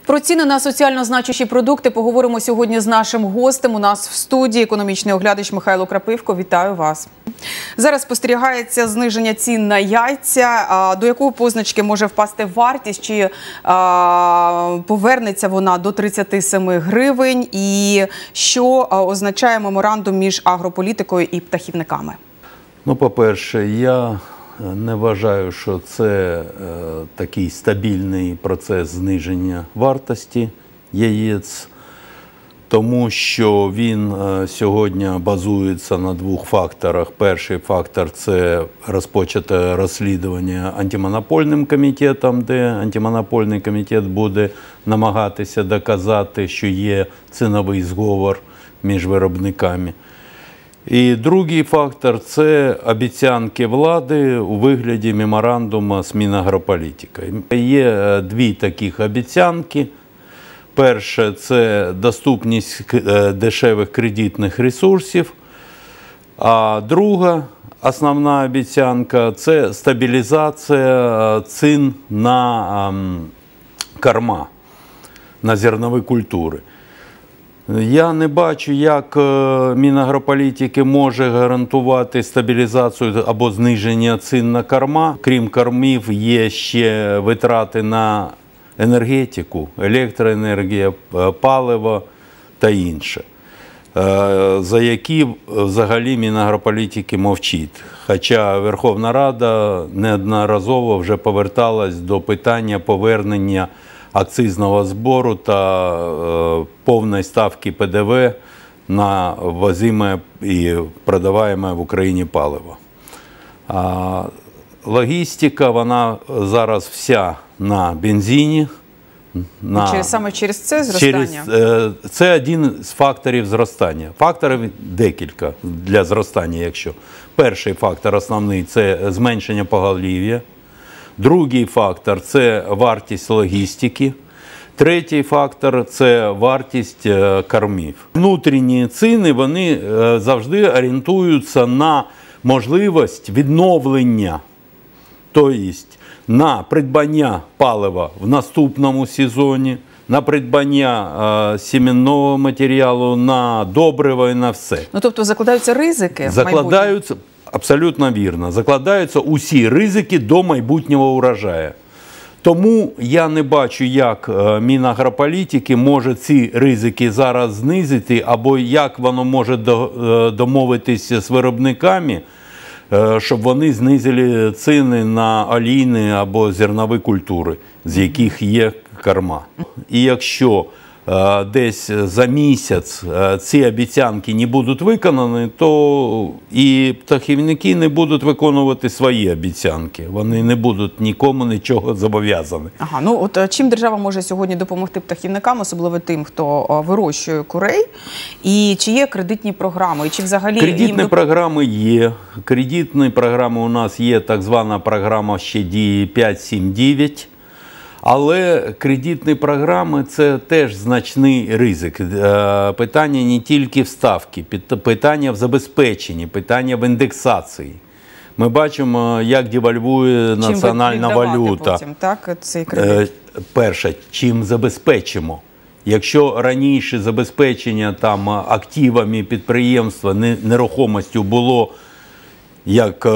Про ціни на соціально значущі продукти поговоримо сьогодні з нашим гостем. У нас в студії економічний оглядач Михайло Крапивко. Вітаю вас. Зараз спостерігається зниження цін на яйця. До якої позначки може впасти вартість? Чи повернеться вона до 37 гривень? І що означає меморандум між агрополітикою і птахівниками? Ну, по-перше, я не вважаю, що це такий стабільний процес зниження вартості яєць, тому що він сьогодні базується на двох факторах. Перший фактор – це розпочате розслідування антимонопольним комітетом, де антимонопольний комітет буде намагатися доказати, що є ціновий зговор між виробниками. І другий фактор – це обіцянки влади у вигляді меморандуму з Мінагрополітикою. Є дві таких обіцянки. Перше – це доступність дешевих кредитних ресурсів, а друга основна обіцянка – це стабілізація цін на корма, на зернові культури. Я не бачу, як Мінагрополітики може гарантувати стабілізацію або зниження цін на корма. Крім кормів, є ще витрати на енергетику, електроенергія, паливо та інше, за які взагалі Мінагрополітики мовчить. Хоча Верховна Рада неодноразово вже поверталась до питання повернення акцизного збору та повної ставки ПДВ на ввозиме і продаваєме в Україні паливо. Логістика, вона зараз вся на бензині. Саме через це зростання? Це один з факторів зростання. Факторів декілька для зростання, якщо. Перший фактор основний – це зменшення поголів'я. Другий фактор – це вартість логістики. Третій фактор – це вартість кормів. Внутрішні ціни, вони завжди орієнтуються на можливість відновлення, тобто на придбання палива в наступному сезоні, на придбання сімейного матеріалу, на добриво і на все. Ну, тобто закладаються ризики? Закладаються, абсолютно вірно, закладаються усі ризики до майбутнього урожаю. Тому я не бачу, як Мінагрополітики може ці ризики зараз знизити, або як воно може домовитися з виробниками, щоб вони знизили ціни на олійні або зернові культури, з яких є корма. І якщо десь за місяць ці обіцянки не будуть виконані, то і птахівники не будуть виконувати свої обіцянки. Вони не будуть нікому нічого зобов'язані. Ага, ну от чим держава може сьогодні допомогти птахівникам, особливо тим, хто вирощує курей? І чи є кредитні програми? І чи взагалі кредитні програми є. Кредитні програми у нас є, так звана програма ще діє 5-7-9. Але кредитні програми – це теж значний ризик. Питання не тільки в ставці, питання в забезпеченні, питання в індексації. Ми бачимо, як девальвує національна валюта. Потім, так, цей кредит? Перше, чим забезпечимо. Якщо раніше забезпечення там, активами підприємства, нерухомістю було як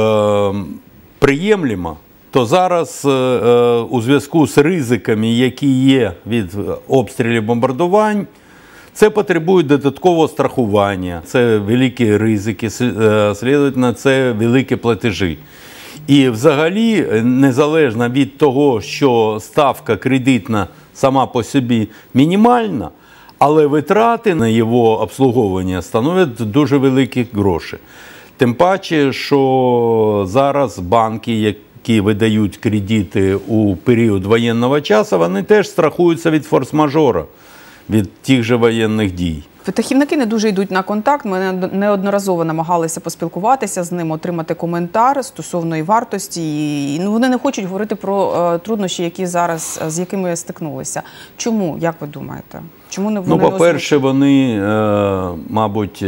приємлемо, то зараз у зв'язку з ризиками, які є від обстрілів, бомбардувань, це потребує додаткового страхування, це великі ризики, слідовно, це великі платежі. І взагалі, незалежно від того, що ставка кредитна сама по собі мінімальна, але витрати на його обслуговування становлять дуже великі гроші. Тим паче, що зараз банки, які видають кредити у період воєнного часу, вони теж страхуються від форс-мажора, від тих же воєнних дій. Птахівники не дуже йдуть на контакт. Ми неодноразово намагалися поспілкуватися з ним, отримати коментар стосовно і вартості. І вони не хочуть говорити про труднощі, які зараз, з якими стикнулися. Чому, як ви думаєте? Чому не вони? Ну, по-перше, вони, мабуть,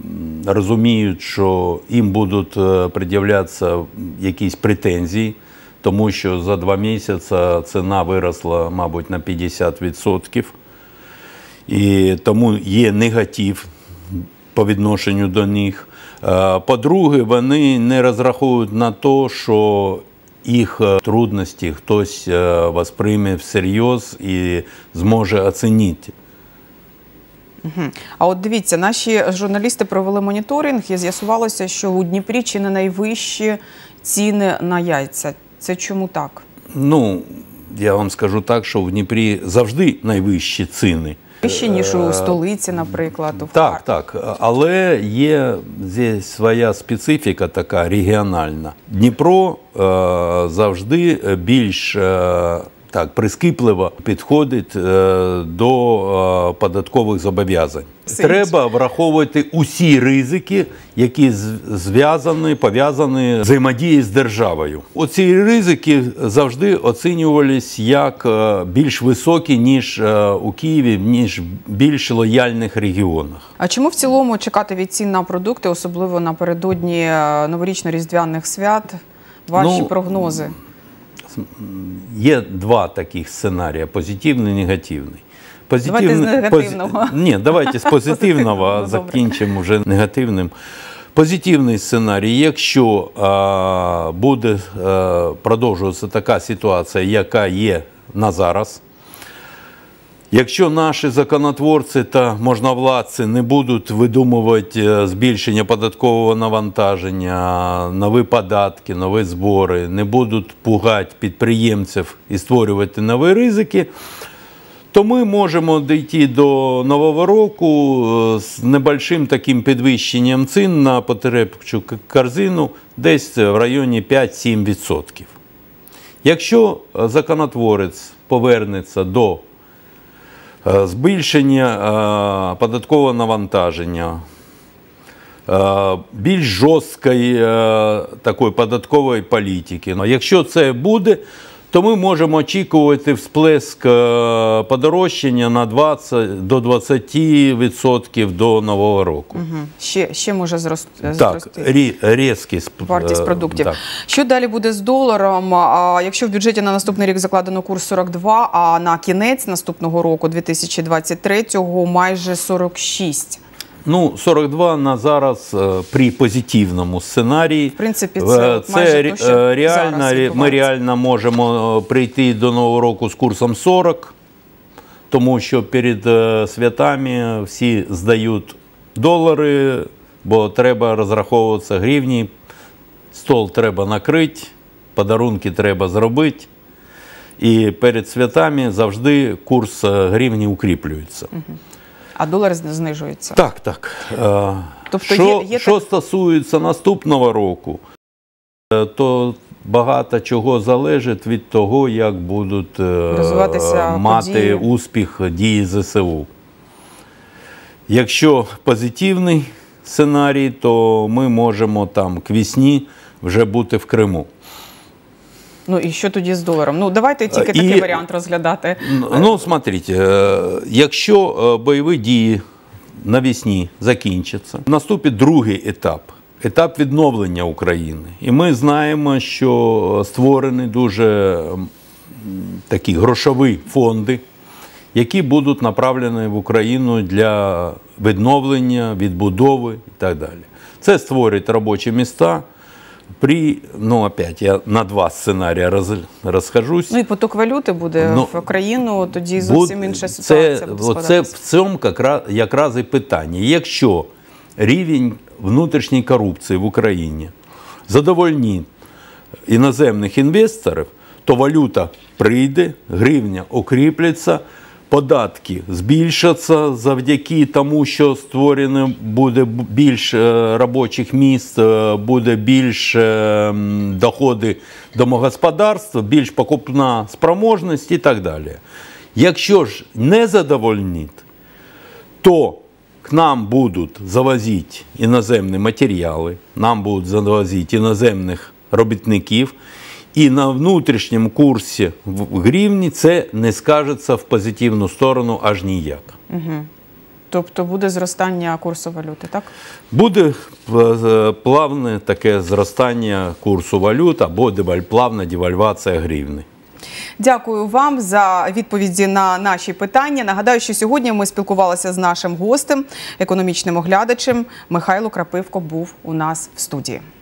розуміють, що їм будуть пред'являтися якісь претензії тому що за 2 місяці ціна виросла, мабуть, на 50%. І тому є негатив по відношенню до них. По-друге, вони не розраховують на те, що їх трудності хтось восприйме всерйоз і зможе оцінити. А от дивіться, наші журналісти провели моніторинг і з'ясувалося, що у Дніпрі чи не найвищі ціни на яйця. Це чому так? Ну, я вам скажу так, що в Дніпрі завжди найвищі ціни. Вищі, ніж у столиці, наприклад, у Так, так. Але є здесь своя специфіка така регіональна. Дніпро завжди більш так прискіпливо підходить до податкових зобов'язань. Треба враховувати усі ризики, які зв'язані, пов'язані з взаємодією з державою. Оці ризики завжди оцінювалися як більш високі, ніж у Києві, ніж в більш лояльних регіонах. А чому в цілому чекати від цін на продукти, особливо напередодні новорічно-різдвяних свят, ваші прогнози? Є 2 таких сценарії – позитивний і негативний. Давайте з негативного. Ні, давайте з позитивного, закінчимо вже негативним. Позитивний сценарій, якщо буде продовжуватися така ситуація, яка є на зараз, якщо наші законотворці та можновладці не будуть видумувати збільшення податкового навантаження, нові податки, нові збори, не будуть пугати підприємців і створювати нові ризики, то ми можемо дійти до Нового року з небольшим таким підвищенням цін на потребчу корзину десь в районі 5-7%. Якщо законотворець повернеться до збільшення податкового навантаження, більш жорсткої такої податкової політики. Якщо це буде, то ми можемо очікувати всплеск подорожчання на 20 до 20% до Нового року. Ще може зрости. Так, різкий вартість продуктів. Так. Що далі буде з доларом? Якщо в бюджеті на наступний рік закладено курс 42, а на кінець наступного року, 2023-го, майже 46. Ну, 42 на зараз при позитивному сценарії. В принципі, це майже те, що реально, зараз ми реально можемо прийти до Нового року з курсом 40, тому що перед святами всі здають долари, бо треба розраховуватися гривні, стол треба накрити, подарунки треба зробити. І перед святами завжди курс гривні укріплюється. А долар знижується. Так, так. Тобто що стосується наступного року, то багато чого залежить від того, як будуть мати події. успіх дії ЗСУ. Якщо позитивний сценарій, то ми можемо там к весні вже бути в Криму. Ну і що тоді з доларом? Ну давайте тільки такий варіант розглядати. Ну, смотрите, якщо бойові дії навесні закінчаться, наступить другий етап. Етап відновлення України. І ми знаємо, що створені дуже такі грошові фонди, які будуть направлені в Україну для відновлення, відбудови і так далі. Це створить робочі місця. Опять, я на 2 сценарії розхожусь. Ну і поток валюти буде в країну, тоді зовсім інша ситуація буде складатися. Це в цьому якраз і питання. Якщо рівень внутрішньої корупції в Україні задовольнить іноземних інвесторів, то валюта прийде, гривня укріпляться, податки збільшаться завдяки тому, що створено буде більш робочих місць, буде більш доходи домогосподарства, більш покупна спроможність і так далі. Якщо ж не задовольнить, то к нам будуть завозити іноземні матеріали, нам будуть завозити іноземних робітників, і на внутрішньому курсі в гривні це не скажеться в позитивну сторону аж ніяк. Тобто буде зростання курсу валюти, так? Буде плавне таке зростання курсу валют або плавна девальвація гривні. Дякую вам за відповіді на наші питання. Нагадаю, що сьогодні ми спілкувалися з нашим гостем, економічним оглядачем. Михайло Крапивко був у нас в студії.